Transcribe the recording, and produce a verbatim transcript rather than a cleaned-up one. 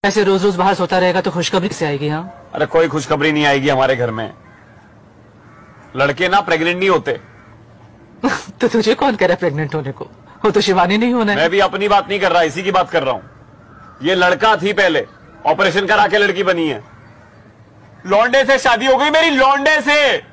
ऐसे रोज रोज बाहर सोता रहेगा तो खुशखबरी से आएगी। हाँ, अरे कोई खुशखबरी नहीं आएगी हमारे घर में। लड़के ना प्रेग्नेंट नहीं होते। तो तुझे कौन कह रहा है प्रेग्नेंट होने को? वो तो शिवानी नहीं होना है। मैं भी अपनी बात नहीं कर रहा, इसी की बात कर रहा हूं। ये लड़का थी पहले, ऑपरेशन करा के लड़की बनी है। लौंडे से शादी हो गई मेरी, लौंडे से।